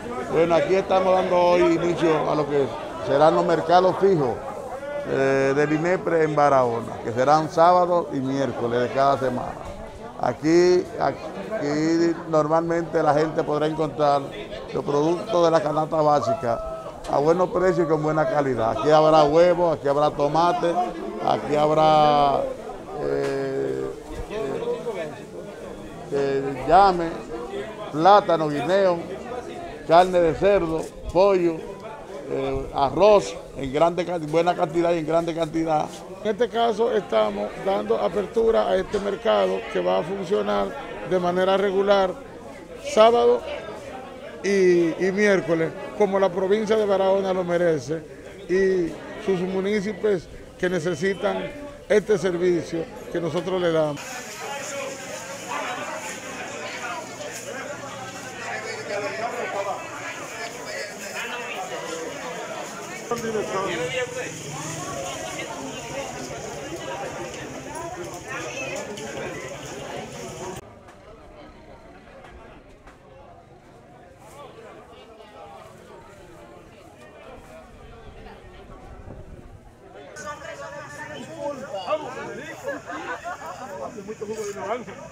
Bueno, aquí estamos dando hoy inicio a lo que serán los mercados fijos del INEPRE en Barahona, que serán sábados y miércoles de cada semana. Aquí normalmente la gente podrá encontrar los productos de la canasta básica a buenos precios y con buena calidad. Aquí habrá huevos, aquí habrá tomate, aquí habrá llame, plátano, guineo, carne de cerdo, pollo, arroz en buena cantidad y en grande cantidad. En este caso estamos dando apertura a este mercado que va a funcionar de manera regular sábado y miércoles, como la provincia de Barahona lo merece, y sus municipios que necesitan este servicio que nosotros le damos. Mucho jugo de naranja.